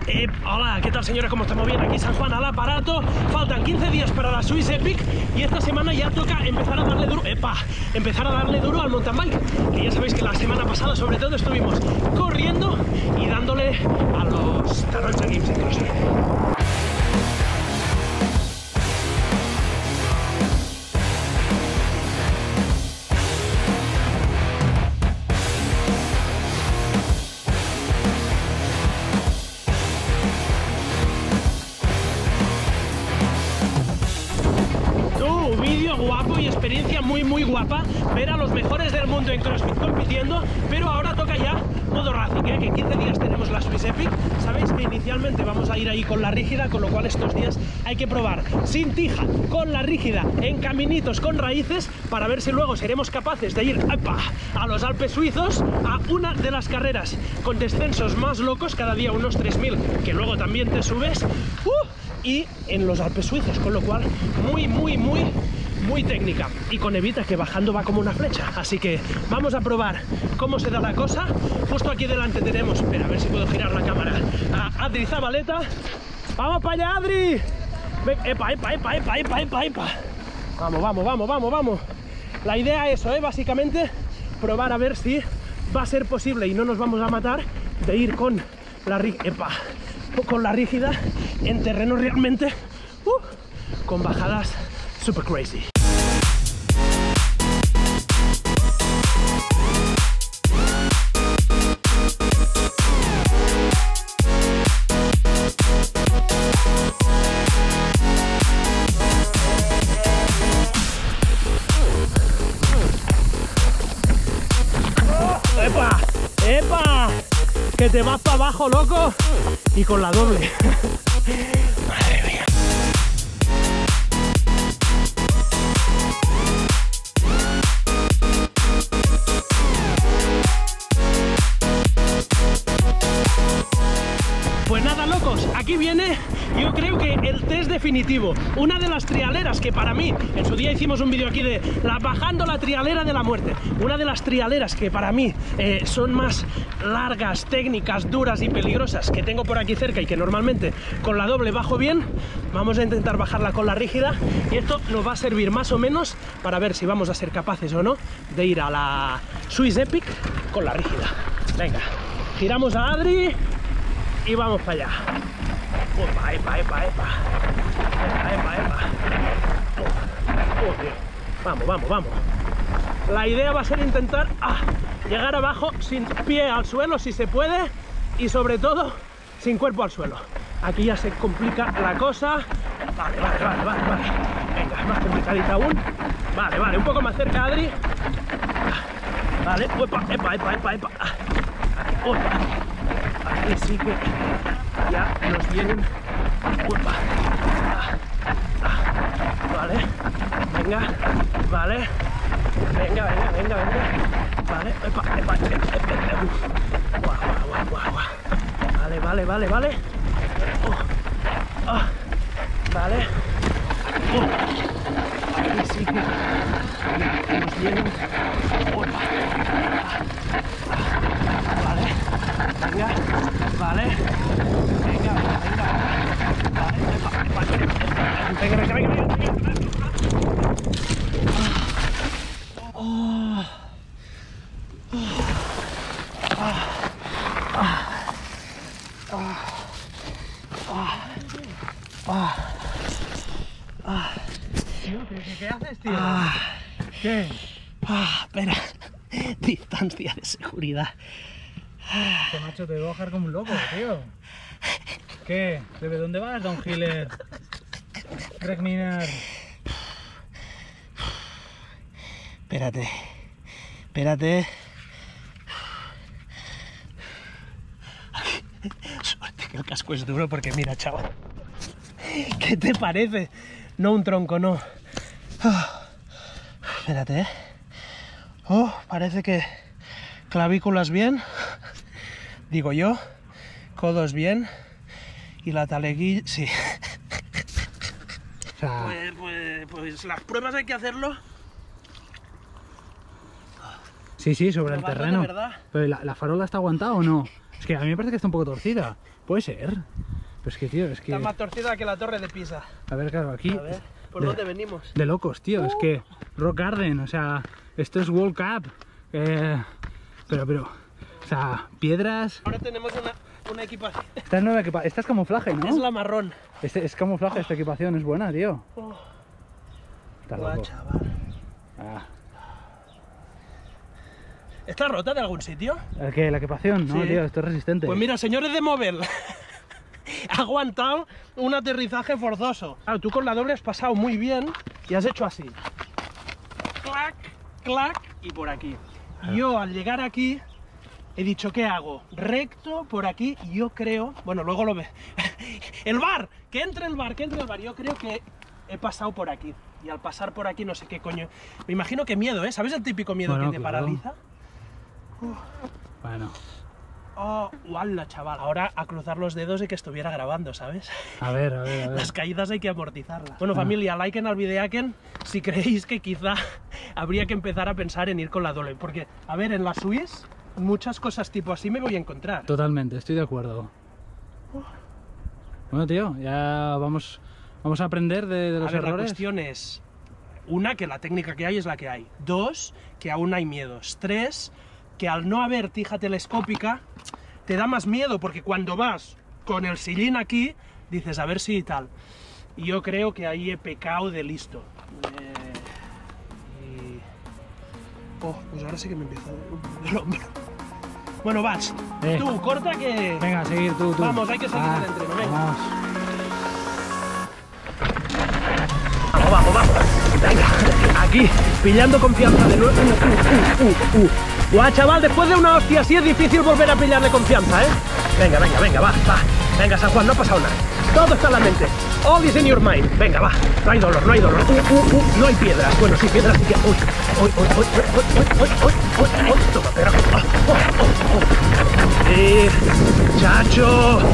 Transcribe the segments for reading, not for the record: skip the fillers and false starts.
Hola, ¿qué tal señora? ¿Cómo estamos? Bien, aquí San Juan al aparato. Faltan 15 días para la Swiss Epic y esta semana ya toca empezar a darle duro. Empezar a darle duro al mountain bike. Que ya sabéis que la semana pasada sobre todo estuvimos corriendo y dándole a los Taronja Games en CrossFit. Guapo y experiencia muy guapa ver a los mejores del mundo en CrossFit compitiendo, pero ahora toca ya modo racing, que en 15 días tenemos la Swiss Epic. Sabéis que inicialmente vamos a ir ahí con la rígida, con lo cual estos días hay que probar sin tija, con la rígida, en caminitos con raíces, para ver si luego seremos capaces de ir a los Alpes suizos, a una de las carreras con descensos más locos, cada día unos 3000, que luego también te subes, y en los Alpes suizos, con lo cual muy técnica, y con Evita que bajando va como una flecha. Así que vamos a probar cómo se da la cosa. Justo aquí delante tenemos, espera, a ver si puedo girar la cámara, a Adri Zabaleta. ¡Vamos para allá, Adri! ¡Epa! Vamos. La idea es eso, básicamente probar a ver si va a ser posible y no nos vamos a matar de ir con la rígida en terreno realmente con bajadas super crazy. ¡Epa! Que te vas para abajo, loco, y con la doble. Madre mía. Pues nada, locos, aquí viene, yo creo que el test definitivo. Una de las trialeras que para mí, en su día hicimos un vídeo aquí de bajando la trialera de la muerte. Una de las trialeras que para mí son más largas, técnicas, duras y peligrosas que tengo por aquí cerca y que normalmente con la doble bajo bien. Vamos a intentar bajarla con la rígida y esto nos va a servir más o menos para ver si vamos a ser capaces o no de ir a la Swiss Epic con la rígida. Venga, giramos a Adri y vamos para allá. Epa. Vamos. La idea va a ser intentar llegar abajo sin pie al suelo si se puede y sobre todo sin cuerpo al suelo. Aquí ya se complica la cosa. Vale. Venga, más complicadita aún. Vale, un poco más cerca, Adri. Vale, epa. Aquí sí que ya nos vienen. Vale, venga. Vale, epa. Vale. Vale. Aquí sí que nos vienen. Vale. Venga. ¿Qué haces, tío? ¿Qué? Espera. Distancia de seguridad. Este macho te voy a bajar como un loco, tío. ¿Qué? ¿De dónde vas, Don Hiller? Greg Minard. Espérate. Suerte que el casco es duro porque mira, chaval. ¿Qué te parece? No un tronco, no. Espérate, parece que clavículas bien, digo yo, codos bien y la taleguilla, sí. O sea, pues las pruebas hay que hacerlo. Sí, sobre el terreno. ¿Verdad? Pero ¿la farola está aguantada o no? Es Es que a mí me parece que está un poco torcida. Puede ser. Pero es que, tío, es que... Está más torcida que la torre de Pisa. A ver, claro, aquí... A ver, ¿por dónde venimos? De locos, tío. Es que Rock Garden, o sea, esto es World Cup. Pero, o sea, piedras... Ahora tenemos una equipación. Esta es nueva equipación. Esta es camuflaje, ¿no? Es la marrón. Es camuflaje, esta equipación es buena, tío. Está Guau, loco. chaval. Ah. ¿Está rota de algún sitio? ¿Qué? ¿La equipación? No, Sí. tío, esto es resistente. Pues mira, señores de Movel, ha aguantado un aterrizaje forzoso. Claro, tú con la doble has pasado muy bien y has hecho así. Clac, clac y por aquí. Yo al llegar aquí he dicho, ¿qué hago? Recto por aquí y yo creo... Bueno, luego lo ve. ¡El bar! ¡Que entre el bar! ¡Que entre el bar! Yo creo que he pasado por aquí. Y al pasar por aquí no sé qué coño... Me imagino que miedo, ¿eh? ¿Sabes el típico miedo Bueno, que te claro. paraliza? Bueno, Oh, ¡wala, chaval! Ahora a cruzar los dedos y que estuviera grabando, ¿sabes? a ver, a ver, a ver. Las caídas hay que amortizarlas. Bueno, familia, liken al videaken si creéis que quizá habría que empezar a pensar en ir con la doble. Porque, a ver, en la Swiss, muchas cosas tipo así me voy a encontrar. Totalmente, estoy de acuerdo. Bueno, tío, ya vamos a aprender de A los ver, la errores. cuestión es, una, que la técnica que hay es la que hay. Dos, que aún hay miedos. Tres, que al no haber tija telescópica, te da más miedo, porque cuando vas con el sillín aquí, dices, a ver si tal. Y yo creo que ahí he pecado de listo. Oh, pues ahora sí que me empieza a doler un poco el hombro. Bueno, vas, tú, corta que... Venga, seguir tú. Vamos, hay que seguir el entreno, venga. Vamos. Vamos. Venga, aquí, pillando confianza de nuevo. Guau, chaval, después de una hostia así es difícil volver a pillarle confianza, ¿eh? Venga, va. Venga, San Juan, no ha pasado nada. Todo está en la mente. All is in your mind. Venga, va. No hay dolor. No hay piedras. Bueno, sí, piedras sí que... Uy. Toma, pero... Chacho.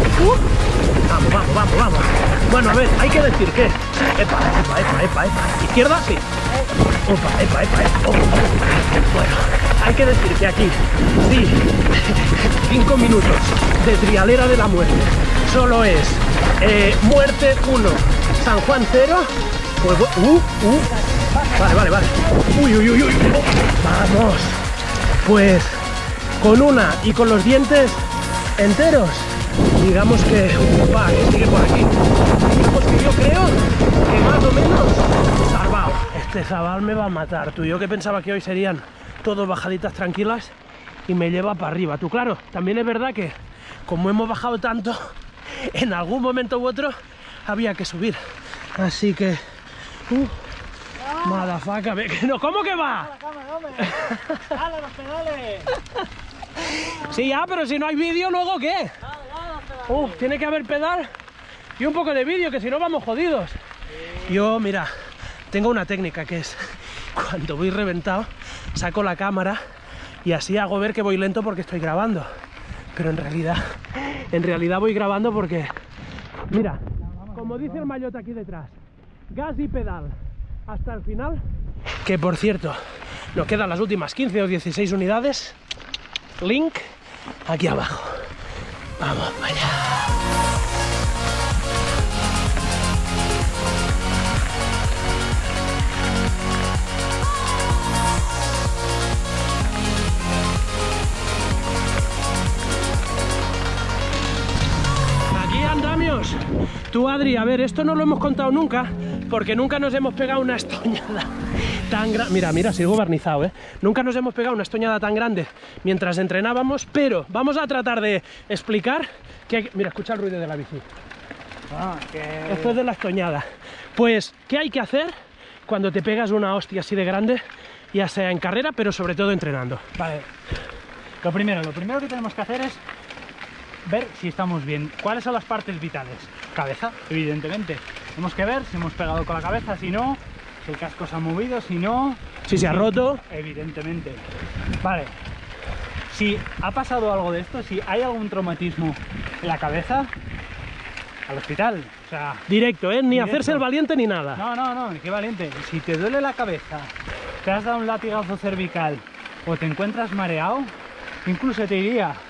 Vamos. Bueno, a ver, hay que decir que... Epa. Izquierda, sí. Epa. Bueno, hay que decir que aquí, sí, 5 minutos de trialera de la muerte. Solo es muerte 1, San Juan 0. Pues... Vale. Uy. Vamos. Pues con una y con los dientes enteros, digamos que... que sigue por aquí. Digamos que yo creo que más o menos salvado. Este chaval me va a matar, tú. Yo que pensaba que hoy serían todo bajaditas tranquilas y me lleva para arriba. Tú, claro, también es verdad que como hemos bajado tanto, en algún momento u otro había que subir. Así que... Madafaca, no, ¿cómo que va? ¡Hala, los pedales! Sí, ya, pero si no hay vídeo, ¿luego qué? Tiene que haber pedal y un poco de vídeo, que si no vamos jodidos. Yo, mira, tengo una técnica que es, cuando voy reventado, saco la cámara y así hago ver que voy lento porque estoy grabando. Pero en realidad voy grabando porque, mira, como dice el maillot aquí detrás, gas y pedal hasta el final. Que por cierto, nos quedan las últimas 15 o 16 unidades. Link aquí abajo. Vamos para allá. Aquí andamios. Tú, Adri, a ver, esto no lo hemos contado nunca, porque nunca nos hemos pegado una estoñada tan grande. Mira, sigo barnizado, ¿eh? Nunca nos hemos pegado una estoñada tan grande mientras entrenábamos, pero vamos a tratar de explicar que... Mira, escucha el ruido de la bici. Esto es de la estoñada. Pues, ¿qué hay que hacer cuando te pegas una hostia así de grande, ya sea en carrera, pero sobre todo entrenando? Vale. Lo primero que tenemos que hacer es ver si estamos bien. ¿Cuáles son las partes vitales? Cabeza, evidentemente. Tenemos que ver si hemos pegado con la cabeza, si no, si el casco se ha movido, si no... Si se ha roto. Evidentemente. Vale. Si ha pasado algo de esto, si hay algún traumatismo en la cabeza, al hospital. O sea, Directo, ¿eh? Ni directo. hacerse el valiente ni nada. No, qué valiente. Si te duele la cabeza, te has dado un latigazo cervical o te encuentras mareado, incluso te diría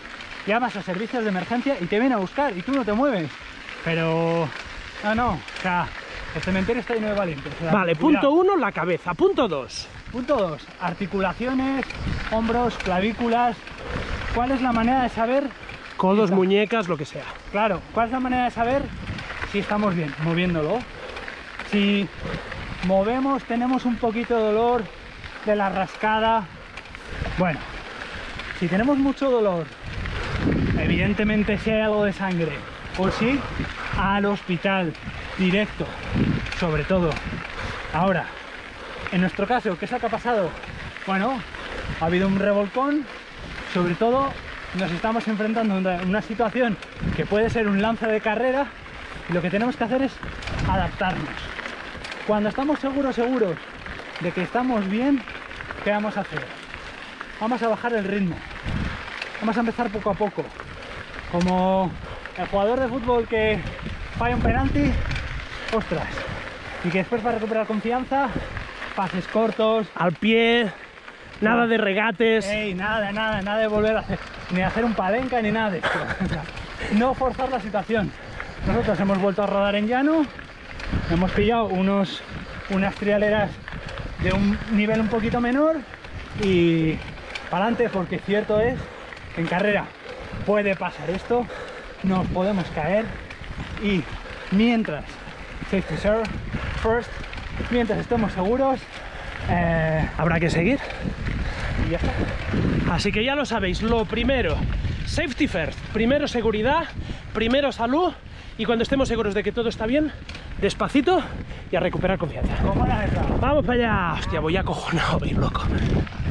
llamas a servicios de emergencia y te vienen a buscar y tú no te mueves. Pero no, o sea, el cementerio está lleno de valientes. O sea, Vale, cuidado. punto 1, la cabeza. Punto 2. Punto 2, articulaciones, hombros, clavículas. ¿Cuál es la manera de saber? Codos, muñecas, lo que sea. Claro, ¿cuál es la manera de saber si estamos bien? Moviéndolo. Si movemos, tenemos un poquito de dolor de la rascada. Bueno, si tenemos mucho dolor, evidentemente si hay algo de sangre, o sí, al hospital, directo, sobre todo. Ahora, en nuestro caso, ¿qué es lo que ha pasado? Bueno, ha habido un revolcón, sobre todo nos estamos enfrentando a una situación que puede ser un lance de carrera y lo que tenemos que hacer es adaptarnos. Cuando estamos seguros de que estamos bien, ¿qué vamos a hacer? Vamos a bajar el ritmo, vamos a empezar poco a poco, como el jugador de fútbol que falla un penalti, ostras, y que después va a recuperar confianza, pases cortos, Al pie, nada de regates. nada de volver a hacer, ni hacer un palenca ni nada de esto. O sea, no forzar la situación. Nosotros hemos vuelto a rodar en llano, hemos pillado unas trialeras de un nivel un poquito menor y para adelante, porque cierto es que en carrera puede pasar esto, nos podemos caer y mientras safety first, mientras estemos seguros, Habrá que seguir. y ya está. Así que ya lo sabéis, lo primero, safety first. Primero seguridad, primero salud. Y cuando estemos seguros de que todo está bien, despacito y a recuperar confianza. Como la verdad. ¡Vamos para allá! Hostia, voy acojonado, voy loco.